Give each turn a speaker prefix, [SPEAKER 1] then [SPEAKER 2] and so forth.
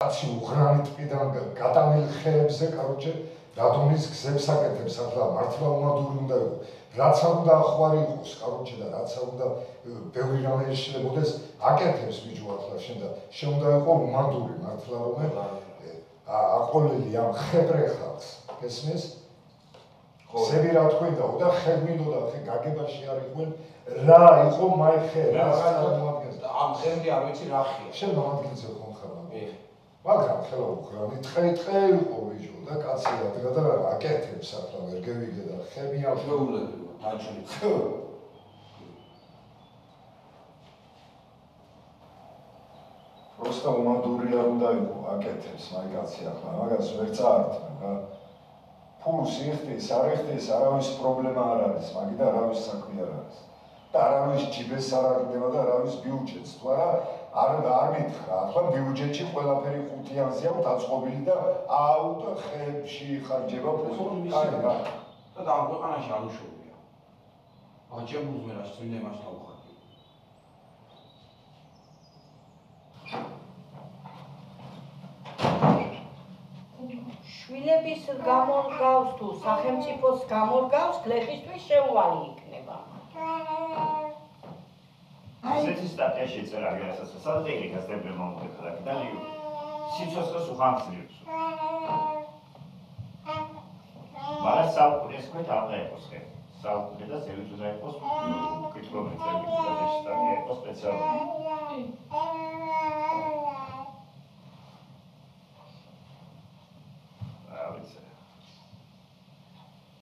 [SPEAKER 1] კაცი უღრანი ტყიდან გადამილ ხეებზე, კაროჩე, რადონის გზებს აკეთებს ახლა მართლა უმადური უნდა იყო. რაც არ უნდა ახვარი იყოს, კაროჩე და რაც არ უნდა ბევრი რამე ეშლებოდეს, აკეთებს ბიჭო ახლა შენ და შენ უნდა იყო უმადური მართლა რომ აყოლელი ამ ხებრე ხალხს, გესმის? ხები რა თქვენდაო და ხებმინდოდა ხე გაგებაში არ იყვნენ რა იყო მაი ხე რა წარმოადგენს
[SPEAKER 2] ამ ხემდე არ ვიცი რა ხია
[SPEAKER 1] შენ მომადგინზე ხომ ხარ მაგრამ ხელა უხრანი ტყე იყო ბიჭო და კაცი რადგა და აკეთებს ახლა ვერ გევიგე და ხები
[SPEAKER 2] აღეულები დაჭრილი
[SPEAKER 1] просто უმადური არ უნდა იყო აკეთებს მაი კაცი ახლა მაგას ვერ წაართმევ რა ფულს იხდის, არ იხდის, არავის პრობლემა არ არის, მაგიდა არავის საქმე არ არის. და არავის ჯიბეს არ აღდება და არავის ბიუჯეტს. თუ არა არ მითხრა, ახლა ბიუჯეტში ყველაფერი 5-იანზეა დაწყობილი და აუტ ხებში ხარჯება ფული. აი რა.
[SPEAKER 2] და ამ ქვეყანაში არ უშოვია. აჭებულს მე რა წმინდა მას დავხარდი.
[SPEAKER 3] შვილების გამორგავს თუ სახელმწიფოს გამორგავს გლეხისთვის შეუვალი იქნება.
[SPEAKER 4] ესეთი სტატიაში წერა რასაც სასწავლებელი გასწრება მომხდარა და სიცოცხლეს უხამსრებს. მაგრამ საუკუნეს ქვეთ აღარ იყოს ხე. საუკუნე და ზევით უნდა იყოს კითხვა მეწერილი და ეს სტატია იყო სპეციალური.